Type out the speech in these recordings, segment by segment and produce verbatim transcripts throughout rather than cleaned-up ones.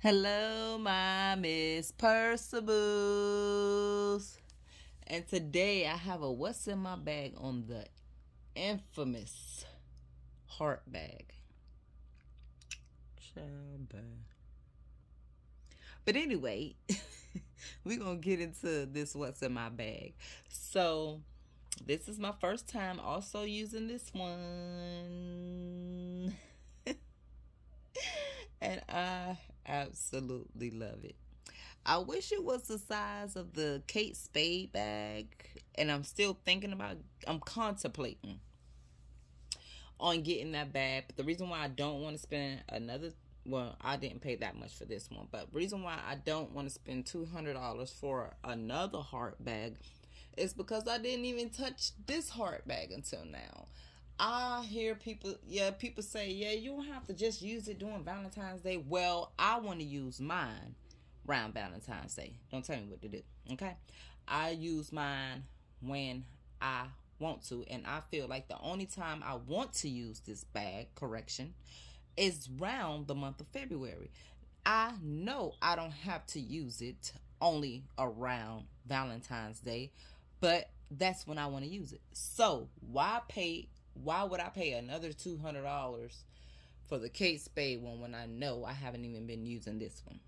Hello, my Miss Percivables. And today I have a what's in my bag on the infamous heart bag. But anyway, we're going to get into this what's in my bag. So, this is my first time also using this one. And I absolutely love it. I wish it was the size of the Kate Spade bag. And I'm still thinking about, I'm contemplating on getting that bag. But the reason why I don't want to spend another, well, I didn't pay that much for this one. But the reason why I don't want to spend two hundred dollars for another heart bag is because I didn't even touch this heart bag until now. I hear people, yeah, people say, yeah, you don't have to just use it during Valentine's Day. Well, I want to use mine around Valentine's Day. Don't tell me what to do, okay? I use mine when I want to, and I feel like the only time I want to use this bag, correction, is around the month of February. I know I don't have to use it only around Valentine's Day, but that's when I want to use it. So, why pay... Why would I pay another two hundred dollars for the Kate Spade one when I know I haven't even been using this one?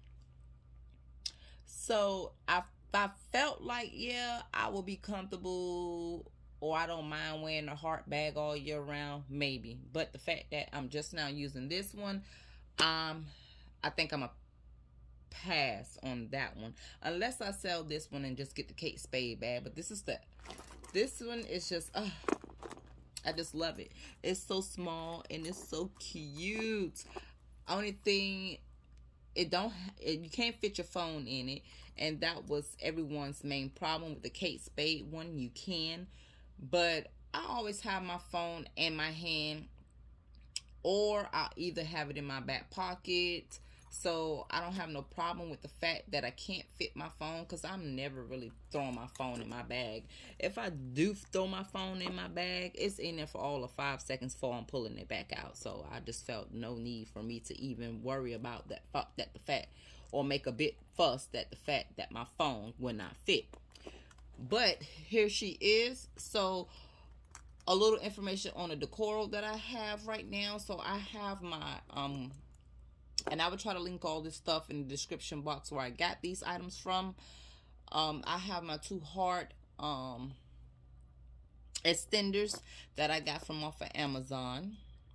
So I, I felt like, yeah, I will be comfortable, or I don't mind wearing a heart bag all year round, maybe. But the fact that I'm just now using this one, um, I think I'm a pass on that one. Unless I sell this one and just get the Kate Spade bag. But this is the, this one is just, uh, I just love it. It's so small and it's so cute. Only thing, it don't, it, you can't fit your phone in it, and that was everyone's main problem with the Kate Spade one. You can, but I always have my phone in my hand, or I'll either have it in my back pocket. So I don't have no problem with the fact that I can't fit my phone, because I'm never really throwing my phone in my bag. If I do throw my phone in my bag, it's in there for all of five seconds before I'm pulling it back out. So I just felt no need for me to even worry about that, that the fact, or make a bit fuss that the fact that my phone would not fit. But here she is. So a little information on the decor that I have right now. So I have my um. And I would try to link all this stuff in the description box where I got these items from. Um, I have my two heart um, extenders that I got from off of Amazon.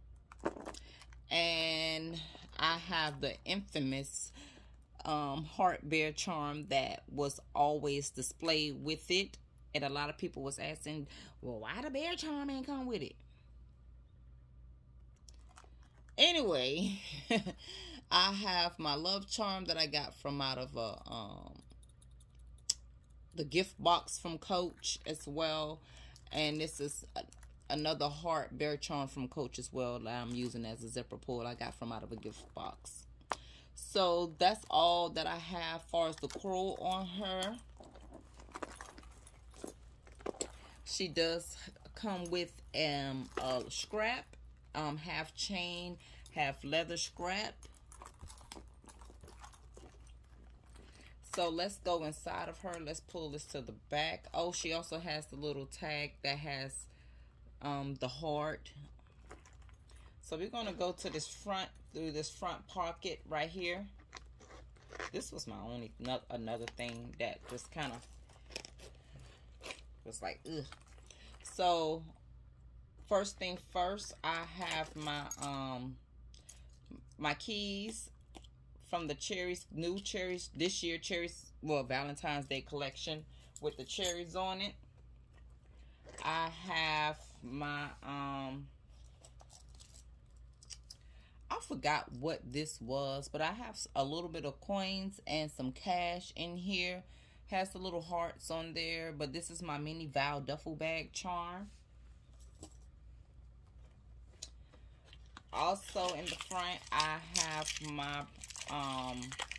And I have the infamous um, heart bear charm that was always displayed with it. And a lot of people was asking, well, why the bear charm ain't come with it? Anyway, I have my love charm that I got from out of a, um, the gift box from Coach as well. And this is a, another heart bear charm from Coach as well that I'm using as a zipper pull I got from out of a gift box. So that's all that I have as far as the curl on her. She does come with um, a scrap. Um, half chain, half leather scrap. So let's go inside of her. Let's pull this to the back. Oh, she also has the little tag that has um, the heart. So we're going to go to this front, through this front pocket right here. This was my only, another thing that just kind of was like, ugh. So first thing first, I have my um my keys from the cherries, new cherries this year, cherries, well, Valentine's Day collection with the cherries on it. I have my um I forgot what this was, but I have a little bit of coins and some cash in here. Has the little hearts on there, but this is my mini Val duffel bag charm. Also in the front, I have my um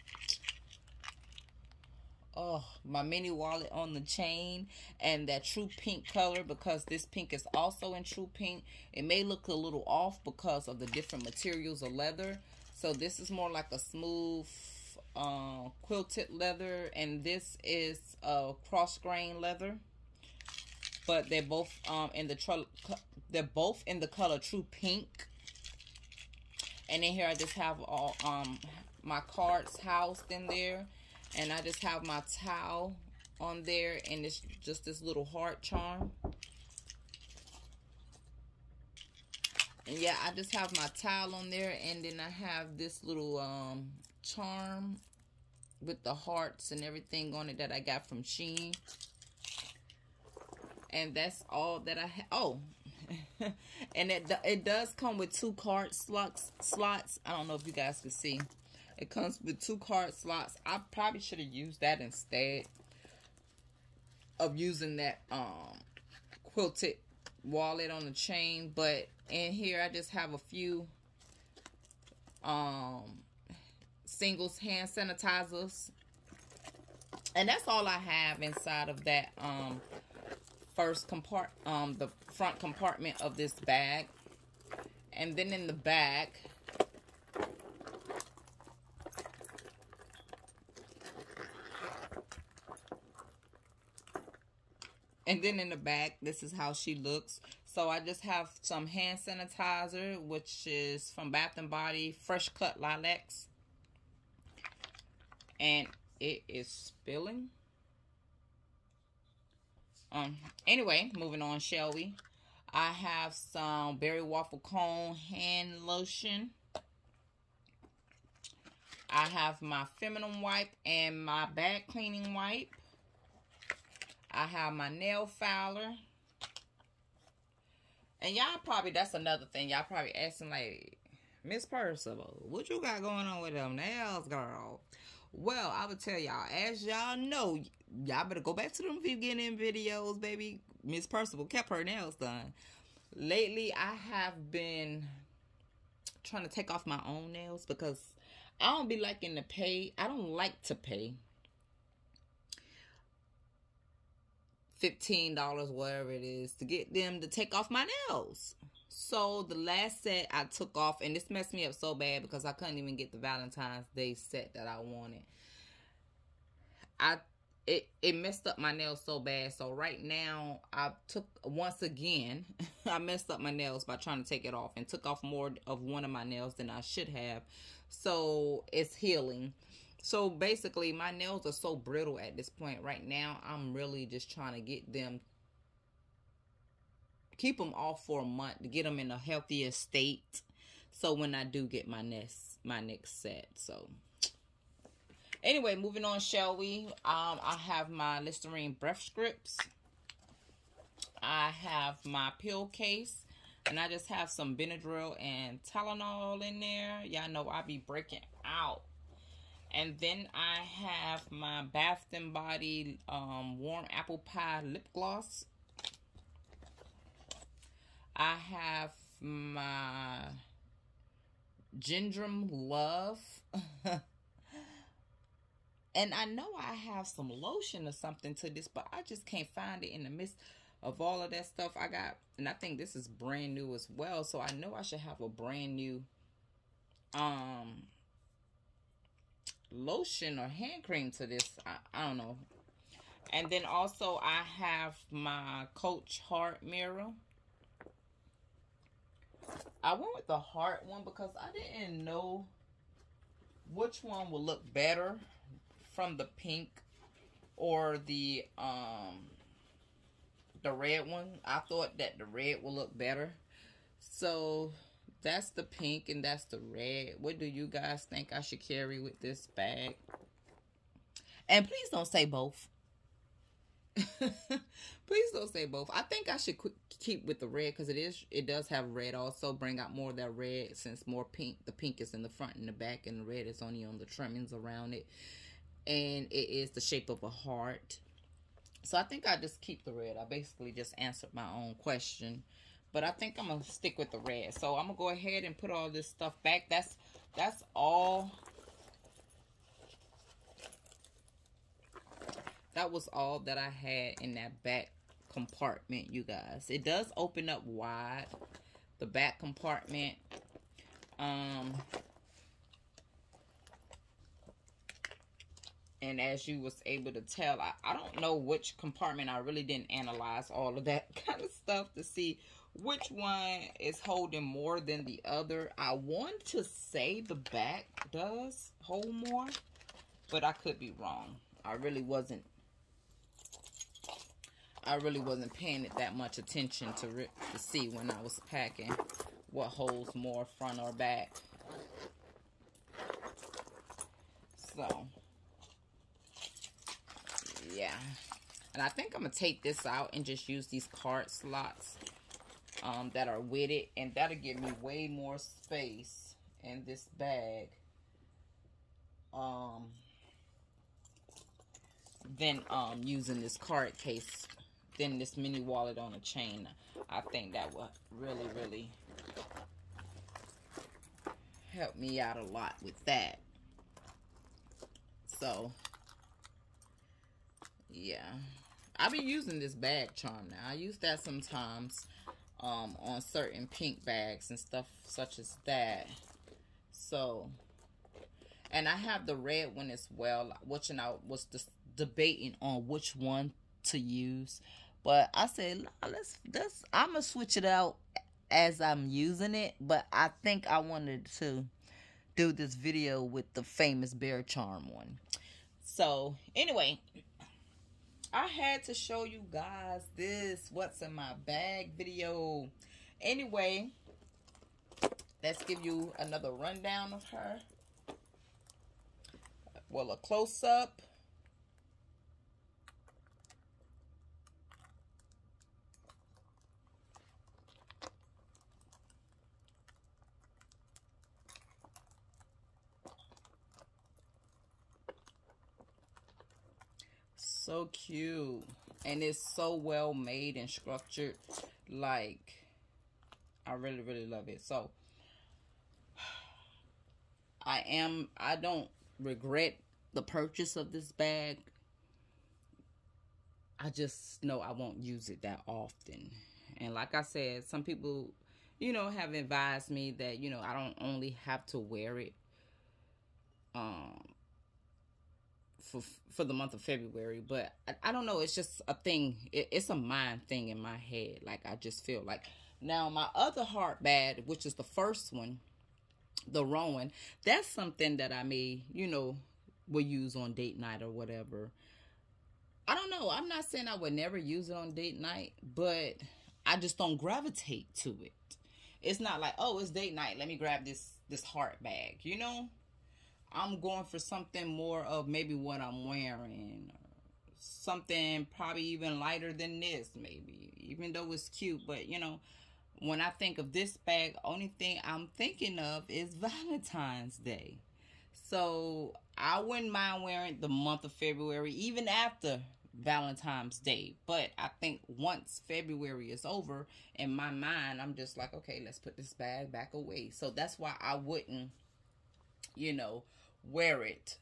oh my mini wallet on the chain, and that true pink color, because this pink is also in true pink. It may look a little off because of the different materials of leather. So this is more like a smooth both uh, quilted leather, and this is uh, cross grain leather. But they're both um, in the they're both in the color True Pink. And in here I just have all um my cards housed in there, and I just have my towel on there, and it's just this little heart charm. And yeah, I just have my towel on there, and then I have this little um charm with the hearts and everything on it that I got from Shein. And that's all that I have. Oh, and it it does come with two card slots. Slots. I don't know if you guys can see. It comes with two card slots. I probably should have used that instead of using that um quilted wallet on the chain. But in here, I just have a few um singles hand sanitizers, and that's all I have inside of that um. first compart um the front compartment of this bag. And then in the back, and then in the back, this is how she looks. So I just have some hand sanitizer, which is from Bath and Body Fresh Cut Lilacs, and it is spilling. Um, anyway, moving on, shall we? I have some Berry Waffle Cone hand lotion. I have my feminine wipe and my bag cleaning wipe. I have my nail filer. And y'all probably, that's another thing. Y'all probably asking like, Miss Percival, what you got going on with them nails, girl? Well, I would tell y'all, as y'all know, y'all better go back to them beginning videos, baby. Miss Percival kept her nails done. Lately, I have been trying to take off my own nails because I don't be liking to pay. I don't like to pay fifteen dollars, whatever it is, to get them to take off my nails. So the last set I took off, and this messed me up so bad because I couldn't even get the Valentine's Day set that I wanted. I it it messed up my nails so bad. So right now I took once again I messed up my nails by trying to take it off, and took off more of one of my nails than I should have. So it's healing. So basically my nails are so brittle at this point right now. I'm really just trying to get them, keep them off for a month to get them in a healthier state, so when I do get my next my next set. So anyway, moving on, shall we? um I have my Listerine breath strips. I have my pill case, and I just have some Benadryl and Tylenol in there. Y'all know I be breaking out. And then I have my Bath and Body um warm apple pie lip gloss. I have my Gendrum Love. And I know I have some lotion or something to this, but I just can't find it in the midst of all of that stuff I got. And I think this is brand new as well. So I know I should have a brand new um lotion or hand cream to this. I, I don't know. And then also I have my Coach Heart Mirror. I went with the heart one because I didn't know which one would look better from the pink or the um the red one. I thought that the red would look better. So that's the pink and that's the red. What do you guys think I should carry with this bag? And please don't say both. Please don't say both. I think I should keep with the red because it is it does have red also. Bring out more of that red, since more pink. The pink is in the front and the back, and the red is only on the trimmings around it. And it is the shape of a heart. So I think I just keep the red. I basically just answered my own question. But I think I'm going to stick with the red. So I'm going to go ahead and put all this stuff back. That's that's all. That was all that I had in that back compartment, you guys. It does open up wide, the back compartment. Um, And as you was able to tell, I, I don't know which compartment. I really didn't analyze all of that kind of stuff to see which one is holding more than the other. I want to say the back does hold more, but I could be wrong. I really wasn't I really wasn't paying it that much attention to, to see when I was packing what holds more, front or back. So, yeah. And I think I'm going to take this out and just use these card slots um, that are with it. And that'll give me way more space in this bag um, than um, using this card case, than this mini wallet on a chain. I think that will really, really help me out a lot with that. So, yeah. I'll be using this bag charm now. I use that sometimes um, on certain pink bags and stuff such as that. So, and I have the red one as well, which and I was just debating on which one to use. But I said, let's, let's, I'm going to switch it out as I'm using it. But I think I wanted to do this video with the famous bear charm one. So, anyway, I had to show you guys this what's in my bag video. Anyway, let's give you another rundown of her. Well, a close-up. So cute, and it's so well made and structured. Like, I really really love it. So I am I don't regret the purchase of this bag. I just know I won't use it that often. And like I said, some people, you know, have advised me that, you know, I don't only have to wear it um for for the month of February, but I, I don't know, it's just a thing. It, it's a mind thing in my head. Like, I just feel like, now my other heart bag, which is the first one, the Rowan, that's something that I may, you know, will use on date night or whatever. I don't know, I'm not saying I would never use it on date night, but I just don't gravitate to it. It's not like, oh, it's date night, let me grab this this heart bag, you know. I'm going for something more of maybe what I'm wearing, or something probably even lighter than this, maybe, even though it's cute. But, you know, when I think of this bag, only thing I'm thinking of is Valentine's Day. So I wouldn't mind wearing the month of February, even after Valentine's Day. But I think once February is over, in my mind, I'm just like, okay, let's put this bag back away. So that's why I wouldn't, you know, wear it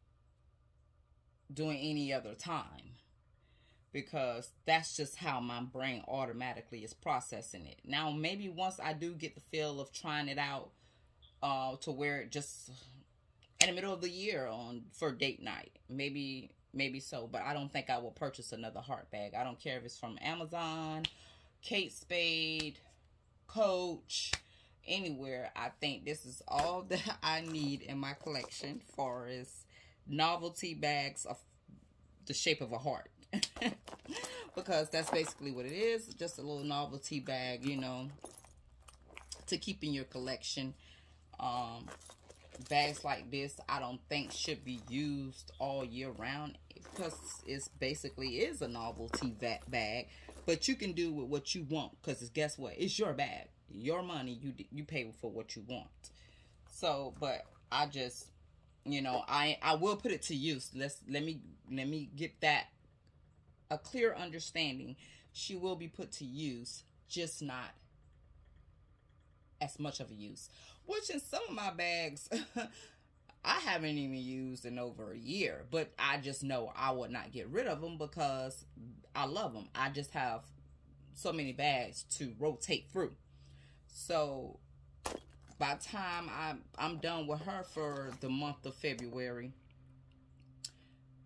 during any other time, because that's just how my brain automatically is processing it. Now, maybe once I do get the feel of trying it out, uh, to wear it just in the middle of the year on for date night, maybe maybe so. But I don't think I will purchase another heart bag. I don't care if it's from Amazon, Kate Spade, Coach, anywhere. I think this is all that I need in my collection for as novelty bags of the shape of a heart. Because that's basically what it is, just a little novelty bag, you know, to keep in your collection. Um, bags like this, I don't think should be used all year round, because it's basically is a novelty bag, but you can do with what you want, because guess what, it's your bag, your money, you you pay for what you want. So, but I just, you know, I I will put it to use. Let's let me let me get that a clear understanding. She will be put to use, just not as much of a use. Which in some of my bags, I haven't even used in over a year. But I just know I would not get rid of them because I love them. I just have so many bags to rotate through. So by the time I'm, I'm done with her for the month of February,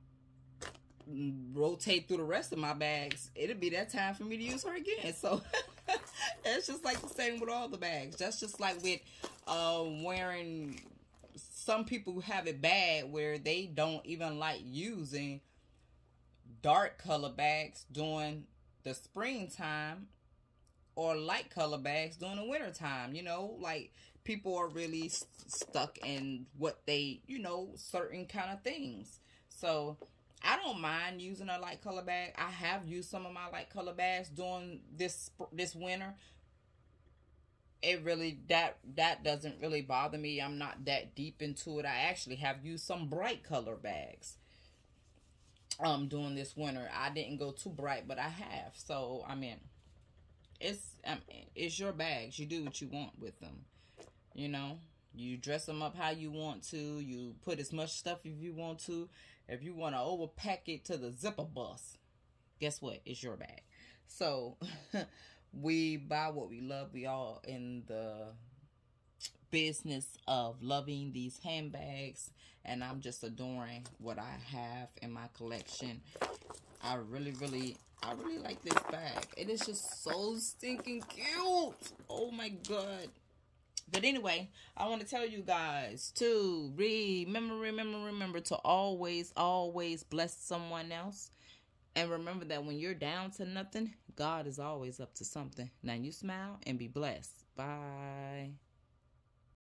rotate through the rest of my bags, it'll be that time for me to use her again. So it's just like the same with all the bags. That's just like with uh, wearing, some people have it bad where they don't even like using dark color bags during the springtime or light color bags during the winter time. You know, like people are really st stuck in what they, you know, certain kind of things. So I don't mind using a light color bag. I have used some of my light color bags during this this winter. It really, that that doesn't really bother me. I'm not that deep into it. I actually have used some bright color bags um during this winter. I didn't go too bright, but I have. So I mean, it's I mean, it's your bags. You do what you want with them. You know, you dress them up how you want to. You put as much stuff if you want to. If you want to overpack it to the zipper bus, guess what? It's your bag. So we buy what we love. We all in the business of loving these handbags, and I'm just adoring what I have in my collection. I really, really, I really like this bag. It is just so stinking cute. Oh my God. But anyway, I want to tell you guys to remember, remember, remember to always, always bless someone else. And remember that when you're down to nothing, God is always up to something. Now you smile and be blessed. Bye.